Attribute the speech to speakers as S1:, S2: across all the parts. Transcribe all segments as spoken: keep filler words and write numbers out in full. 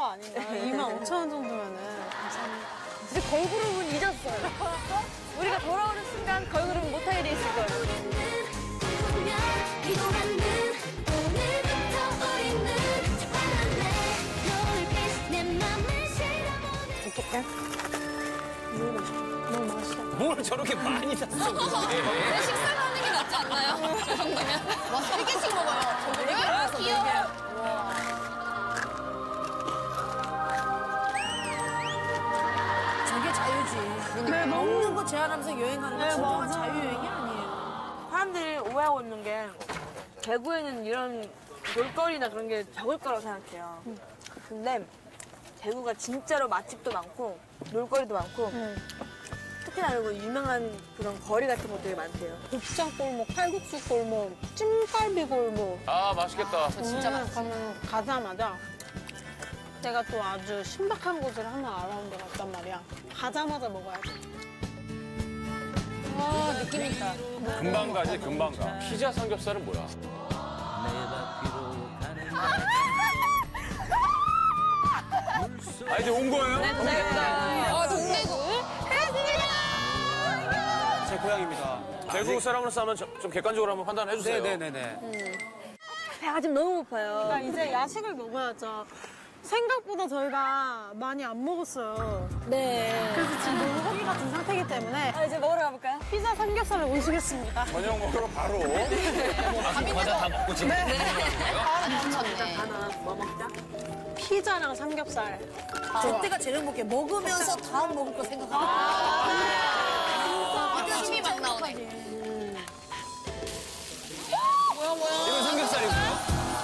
S1: 아닌가요? 이만 오천 원 정도면은. 감사합니다.
S2: 근데 걸그룹은 잊었어요. 우리가 돌아오는 순간 걸그룹은 못할 일이 있을 거예요.
S1: 어떡해? 너무 맛있어. 너무 맛있어.
S3: 뭘 저렇게 많이 샀어?
S4: 내 식사하는 게 낫지 않나요? 저 정도면. 와, 세 개씩 먹어요. 네 개. 귀여워.
S5: 저게 자유지.
S1: 네,
S5: 먹는 거 제한하면서 여행하는 거
S1: 네,
S5: 진정한
S1: 맞아.
S5: 자유여행이 아니에요.
S2: 사람들이 오해하고 있는 게 대구에는 이런 놀거리나 그런 게 적을 거라고 생각해요. 근데 대구가 진짜로 맛집도 많고 놀거리도 많고
S1: 응.
S2: 특히나 그리고 유명한 그런 거리 같은 것들이 많대요.
S1: 곱창 골목, 칼국수 골목, 찜갈비 골목.
S3: 아, 맛있겠다.
S1: 진짜 가면 가자마자 내가 또 아주 신박한 곳을 하나 알아온 데가 있단 말이야. 가자마자 먹어야 돼.
S4: 아, 느낌 있다.
S3: 금방 가지, 금방 가. 피자 삼겹살은 뭐야? 아, 이제 온 거예요?
S4: 아, 동대구.
S3: 제 고향입니다. 대구 사람으로서 하면 좀, 좀 객관적으로 한번 판단해 주세요.
S6: 네네네네.
S2: 배가 지금 너무 고파요.
S1: 그러니까 이제 야식을 먹어야죠. 생각보다 저희가 많이 안 먹었어요.
S2: 네.
S1: 그래서 지금 너무 허기 같은 상태이기 때문에
S2: 아, 이제 먹으러 가볼까요?
S1: 피자 삼겹살을 모시겠습니다.
S3: 저녁 먹으러 바로.
S6: 아직 과자 다 먹고 지금 먹는 거예요?
S2: 하나, 뭐 먹자?
S1: 피자랑 삼겹살.
S5: 저때가 제일 행복해. 먹으면서 다음 먹을 거 생각하고.
S4: 힘이 막 나오네.
S6: 이건 삼겹살이고요.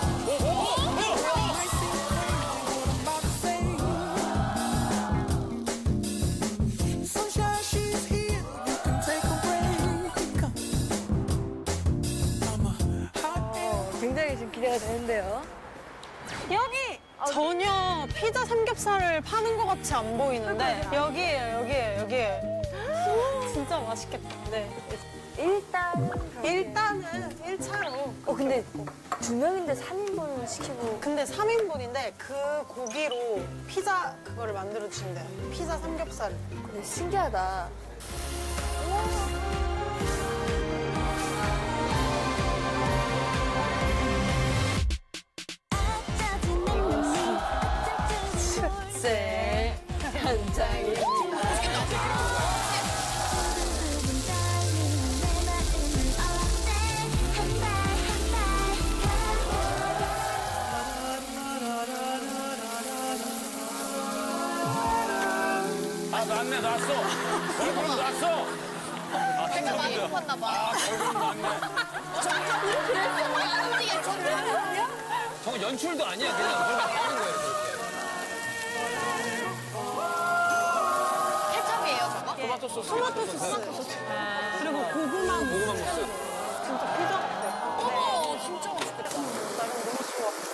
S2: 굉장히 지금 기대가 되는데요.
S1: 여기! 전혀 피자 삼겹살을 파는 것 같이 안 보이는데 여기에요, 여기에요, 여기에요. 진짜 맛있겠다. 네.
S2: 일단
S1: 일단은 일 차로.
S2: 어 근데 두 명인데 삼 인분 시키고
S1: 근데 삼 인분인데 그 고기로 피자 그거를 만들어 주신대요. 피자 삼겹살.
S2: 근데 신기하다. 쎄 현장입니다.
S3: 아, 났네, 났어. 얼굴은 났어. 아,
S4: 진짜 많이 먹었나 봐.
S3: 아, 얼굴은 났네.
S4: 이게 정말
S6: 저건 연출도 아니야. 그냥 그냥 하는 거예요.
S4: 케첩이에요, 저거?
S3: 토마토 소스.
S1: 토마토 소스. 그리고 고구마 무스.
S3: 고구마 무스.
S1: 진짜 피자 같아.
S4: 어머, 진짜 맛있겠다.
S1: 나 이거 너무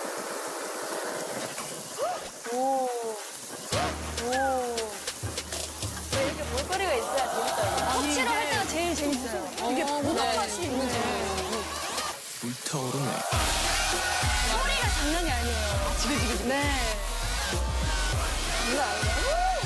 S1: 좋아. 오. 오.
S2: 이렇게 볼거리가 있어야 재밌어요.
S4: 억지로 할 때가 제일 재밌어요.
S1: 이게 보다 맛이 있는
S6: 불타오르네.
S2: 소리가 장난이 아니에요. 지글지글. 네. 이거 알아요?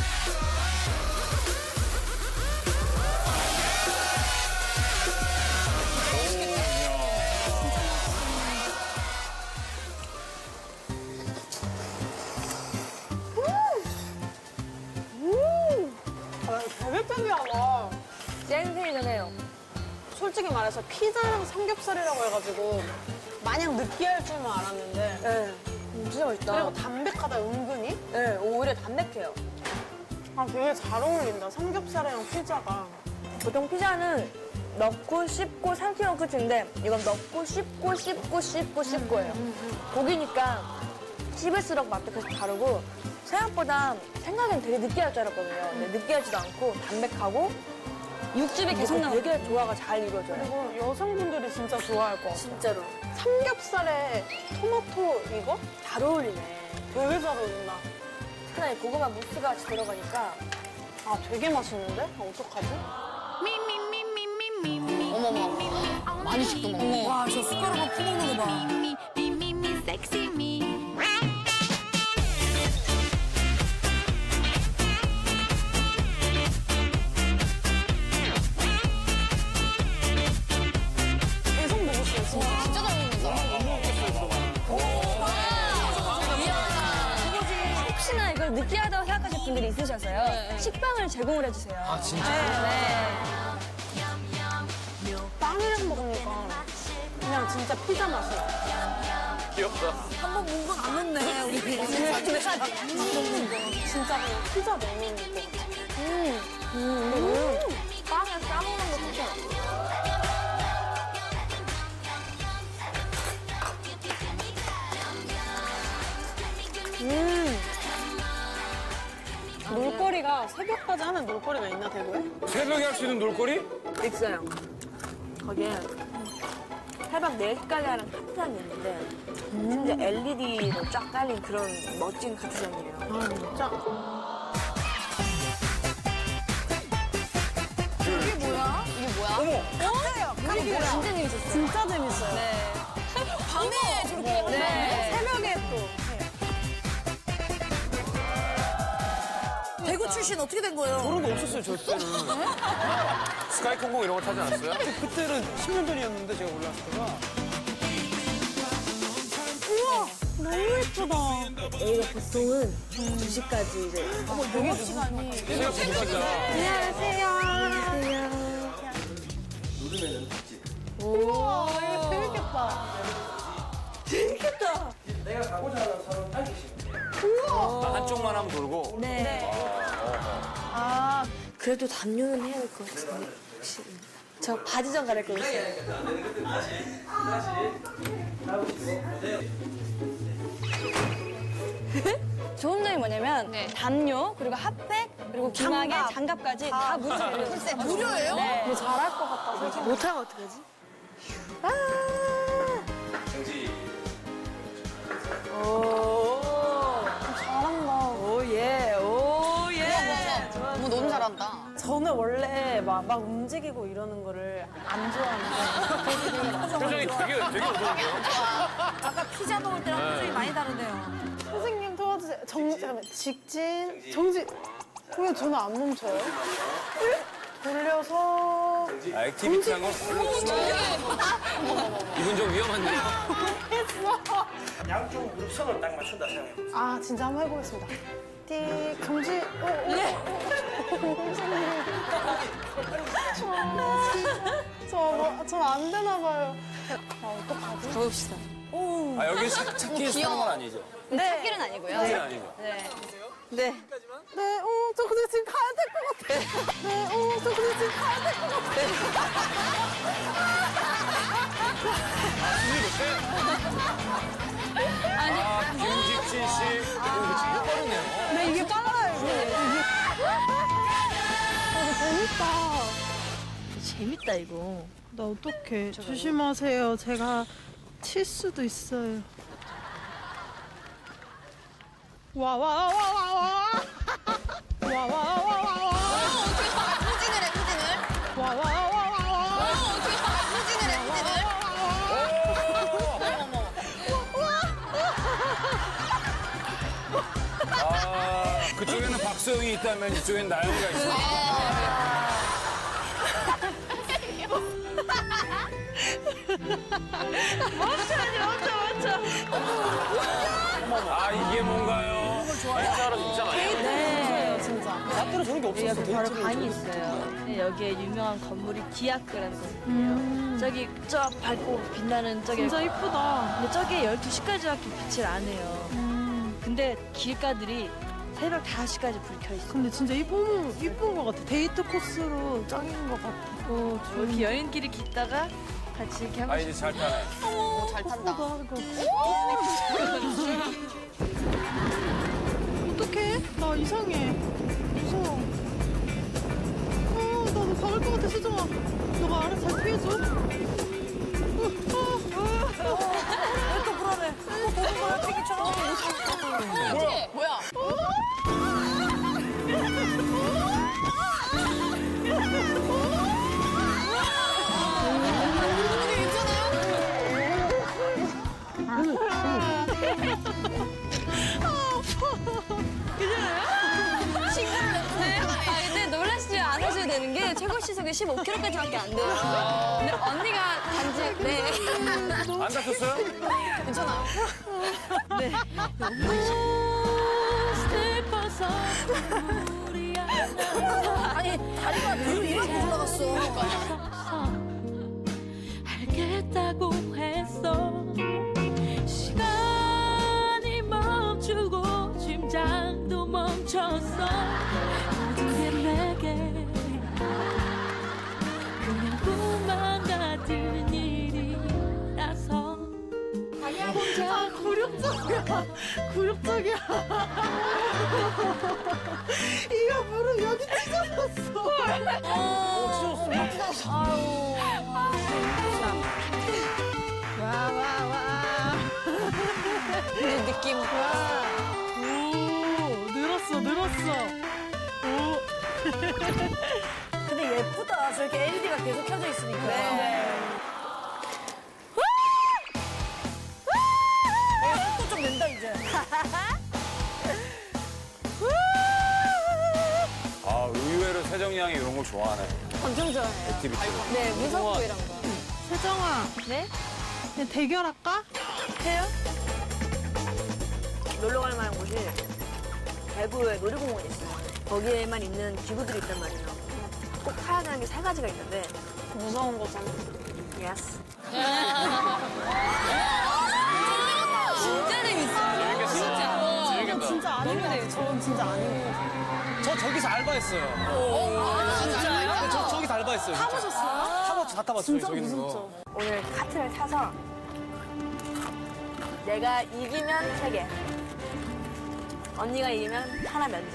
S1: 되게 특이하다.
S2: 센세이션해요.
S1: 솔직히 말해서 피자랑 삼겹살이라고 해가지고 마냥 느끼할 줄만 알았는데
S2: 네. 음, 진짜 맛있다.
S1: 그리고 담백하다 은근히.
S2: 네, 오히려 담백해요.
S1: 아 되게 잘 어울린다 삼겹살이랑 피자가.
S2: 보통 피자는 넣고 씹고 삼키면 끝인데 이건 넣고 씹고 씹고 씹고 씹고예요. 고기니까 씹을수록 맛도 계속 다르고 생각보다 생각엔 되게 느끼할 줄 알았거든요. 근데 느끼하지도 않고 담백하고 육즙이 계속 나고 되게 조화가 잘 이루어져요.
S1: 그리고 여성분들이 진짜 좋아할 것 같아.
S2: 진짜로.
S1: 삼겹살에 토마토 이거?
S2: 잘 어울리네.
S1: 되게 잘 어울린다.
S2: 특히나 이 고구마 무스가 같이 들어가니까
S1: 아 되게 맛있는데? 아, 어떡하지?
S4: 어머머. 많이 씹도 먹네.
S5: 와, 저 숟가락으로 퍼먹는 거 봐.
S2: 느끼하다고 생각하실 분들이 있으셔서요.
S4: 네.
S2: 식빵을 제공을 해주세요.
S6: 아, 진짜?
S2: 네.
S1: 빵이랑 먹으니까 그냥 진짜 피자 맛이야.
S3: 귀엽다.
S5: 한번 문거 안 했네, 우리.
S1: 진짜 그냥 피자 먹는 것 같아.
S2: 음. 음. 빵에 싸먹는 거 진짜.
S1: 음. 놀거리가 새벽까지 하는 놀거리가 있나 대구에?
S3: 새벽에 할 수 있는 놀거리?
S2: 있어요. 거기에 새벽 네 시까지 하는 카페장이 있는데 진짜 엘이디로 쫙 깔린 그런 멋진 카페장이에요.
S1: 아 진짜?
S4: 이게 뭐야? 이게 뭐야?
S3: 어머!
S1: 이게 진짜 재밌었어요. 진짜 재밌어요.
S4: 네. 밤에 저렇게 한다고?
S1: 네. 새벽에 또 해요.
S5: 대구 출신 어떻게 된 거예요?
S3: 그런 거 없었어요, 저 때는. 스카이 콩콩 이런 거 타지 않았어요?
S7: 그때는 십 년 전이었는데 제가 올라왔을 때가
S1: 우와 너무 예쁘다.
S2: A가 보통은 두 시까지 이제
S3: 새벽 두 시까지야.
S1: 안녕하세요. 우와 이거 재밌겠다. 재밌겠다.
S3: 아, 한쪽만 하면 돌고.
S2: 네.
S1: 아
S2: 그래도 담요는 해야 될 것 같은데 혹시 저 바지 좀 갈아입고 있어요. 좋은 점이 뭐냐면
S4: 네.
S2: 담요 그리고 핫팩 그리고 귀마개
S1: 장갑.
S2: 장갑까지 다 무료예요.
S4: 글쎄, 무료예요?
S2: 네.
S1: 이거 잘할 것 같다.
S2: 못하면 어떡하지? 아. 오.
S1: 잘한다.
S2: 오예 오예.
S4: 어머, 너무 잘한다.
S1: 저는 원래 막, 막 움직이고 이러는 거를 안 좋아하는데
S3: 표정이 되게, 되게 어두운데요?
S5: 아까 피자 먹을 때랑 표정이 많이 다르네요.
S1: 선생님 도와주세요. 정, 잠깐만, 직진, 정지. 왜 저는 안 멈춰요? 돌려서.
S3: 아, 액티비티한 걸 별로 없어. 이분 좀 위험한데요?
S7: 양쪽 무릎선을 딱 맞춘다 생각해보세요.
S1: 아, 진짜 한번 해보겠습니다. 띠, 정지. 오, 오. 네. 저, 뭐, 전안 되나 봐요. 아, 어떡하지?
S2: 가봅시다.
S3: 아, 여기 찾- 찾기 쓰는 건 아니죠?
S2: 네.
S4: 찾기는 아니고요.
S3: 찾기는 아니죠?
S2: 네. 네.
S1: 네, 어, 저 근데 지금 가야 될 것 같아. 네, 어, 저 근데 지금 가야 될 것 같아.
S3: 승리 못해? 아, 김직진 씨. 아, 빠르네요.
S1: 네, 이게 빨라요, 이게. 이게. 아, 재밌다.
S2: 재밌다 이거.
S1: 나 어떡해. 조심하세요. 제가 칠 수도 있어요. 와, 와, 와, 와, 와, 와. 와, 와, 와, 와, 와.
S4: 어떻게 봐? 후진을 해, 후진을.
S1: 와, 와, 와, 와, 와.
S4: 어떻게 봐? 후진을 해, 후진을.
S3: 아, 그쪽에는 박소영이 있다면 이쪽엔 나영이가 있어. 아, 이게 뭔가요? 진짜로 진짜 많이 해요.
S1: 네. 진짜.
S7: 나 때는 저런 게 없었어.
S2: 여기 바로 강이 있어요. 네, 여기에 유명한 건물이 기아크라는 건물이에요. 저기 저 밝고 빛나는 저기
S1: 진짜 이쁘다.
S2: 근데 저게 열두 시까지밖에 빛을 안 해요. 근데 길가들이 새벽 다섯 시까지 불 켜 있어요.
S1: 근데 진짜 이쁜, 이쁜 것 같아. 데이트 코스로 짱인 것 같아. 어,
S2: 이렇게 여인끼리 걷다가 같이 이렇게 하고
S3: 아, 이제 잘 타네.
S4: 오, 잘 탄다.
S1: 어떡해? 나 이상해. 무서워. 어, 나도 박을 것 같아, 수정아. 너가 알아서 잘 피해줘. 어, 어, 어.
S5: 또 불안해. 또 보는 거야, 튀기처럼.
S4: 뭐야? 뭐야?
S2: 아, 근데 놀라시지 않으셔도 되는 게 최고 시속이 십오 킬로미터까지밖에 안 돼요. 근데 언니가 단지 네.
S3: 안 다쳤어요?
S4: 괜찮아요?
S2: 네. 슬퍼서
S5: 다리가 뒤로 이만큼 올라갔어.
S8: 알겠다고 했어. 시간이 멈추고 심장도 멈췄어. 모든 게 내게 그냥 꿈만 같은 일이라서. 혼자 굴욕적이야. 굴욕적이야. 이거 무릎 여기 찢어졌어.
S7: 어, 찢었어.
S1: 이 느낌.
S8: 오, 늘었어, 늘었어. 오.
S5: 근데 예쁘다. 저렇게 엘이디가 계속 켜져 있으니까. 네. 속도 좀 낸다, 이제.
S3: 아, 의외로 세정이 양이 이런 걸 좋아하네.
S1: 엄청 좋아해요.
S3: 액티비티를.
S1: 네, 무섭고 이런 거.
S8: 세정아.
S1: 네?
S8: 그냥 대결할까?
S2: 해요? 놀러 갈 만한 곳이 대구에 놀이공원이 있어요. 거기에만 있는 기구들이 있단 말이에요. 꼭 타야 되는 게 세 가지가 있는데.
S1: 무서운 거잖아.
S2: 예스.
S4: 진짜 재밌어. 진짜.
S3: 재밌겠다.
S1: 진짜 아닌데, 저건 진짜 아닌 거.
S7: 저 저기서 알바했어요.
S4: 아, 진짜요?
S7: 근데 저 저기서 알바했어요. 진짜.
S1: 타보셨어요?
S7: 타봤죠, 다 타봤죠.
S1: 진짜
S7: 저기 있는 거.
S1: 무섭죠.
S2: 오늘 카트를 타서 내가 이기면 세 개, 언니가 이기면 하나 면제.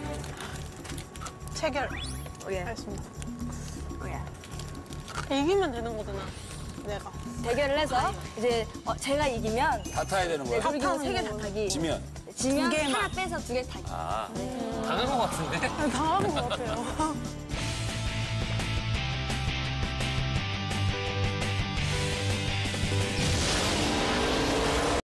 S1: 체결.
S2: 오예.
S1: 알겠습니다.
S2: 오예.
S1: 이기면 되는 거잖아, 내가.
S2: 대결을 해서 이제 어, 제가 이기면
S3: 다 타야 되는
S2: 네,
S3: 거야?
S2: 놀이기구 세 개 다 타기.
S3: 지면.
S2: 지면
S1: 두 개만.
S2: 하나 빼서 두 개 타기.
S3: 아.
S6: 당한 것 같은데?
S1: 당하는 것 같아요.